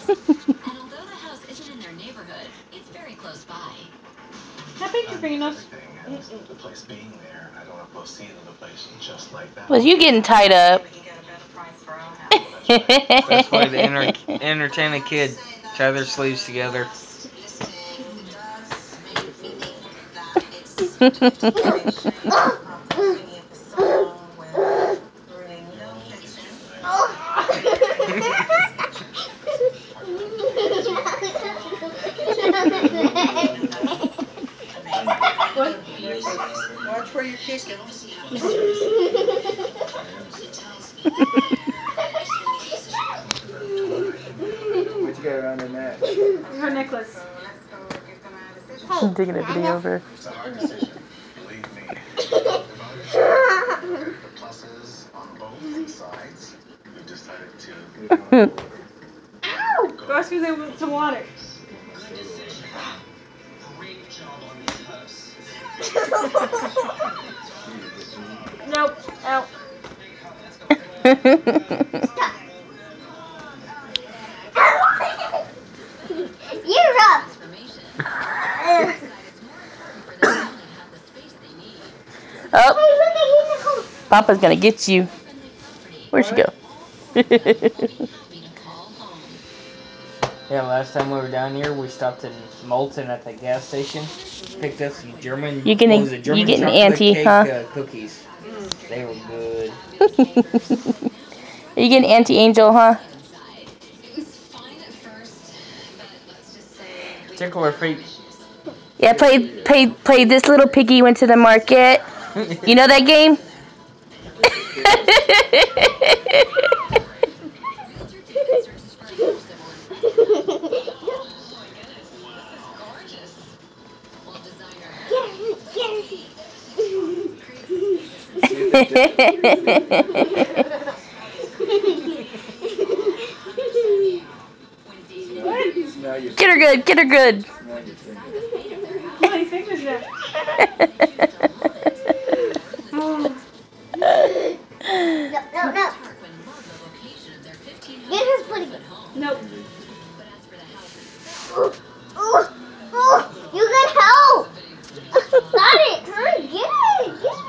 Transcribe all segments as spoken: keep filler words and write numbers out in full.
although the house isn't in their neighborhood, it's very close by. Can I paint your fingernails? The place being there, I don't want to proceed in the place just like that. Was you getting tied up? Best way to enter entertain a kid. Tie their sleeves together. What? Watch where you're kicking. What you got around her neck? Her necklace. I'm taking a video of her. It's a hard decision. Believe me. We've looked at the pluses on both sides. We've decided to. Go ask if they want some water. Great job on this house. Nope. Out. You're up. Oh, Papa's gonna get you. Where'd she go? Yeah, last time we were down here, we stopped in Moulton at the gas station. Picked up some German, You getting, what was it, German you getting chocolate anti, cake huh? uh, cookies. They were good. Are you getting anti-angel, huh? Tickle her feet. Yeah, play, play, play. This little piggy went to the market. You know that game? Get her good, get her good. Come on, fingers there. Oh. No, no, no. Get her pretty good. Nope. Oh, oh, you can help. Got it. Hurry, get it. Get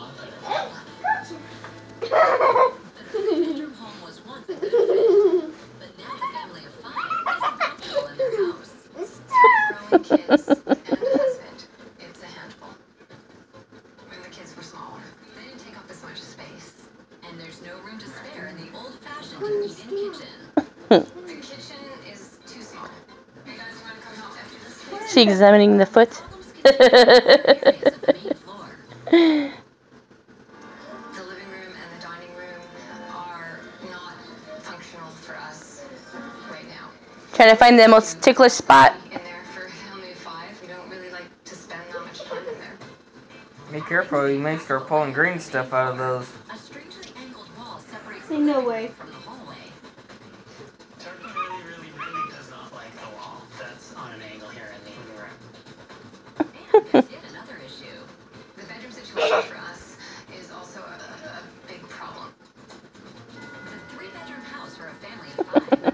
it. Bedroom home was once a good fit, but now the family of five isn't comfortable in their house. Growing kids and a husband, it's a handful. When the kids were smaller, they didn't take up as much space, and there's no room to spare in the old-fashioned eat-in kitchen. The kitchen is too small. You guys want to come help empty this? She examining the foot. The living room and the dining room are not functional for us right now. Trying to find the most ticklish spot. In there for a family of five, we don't really like to spend that much time in there. Be careful, you may start pulling green stuff out of those. A strangely angled wall separates Ain't no way. from the hallway. Turkle really, really, really does not like the wall. That's on an angle here in the living room. And there's yet another issue. The bedroom situation for us is also a, a big problem. The three-bedroom house for a family of five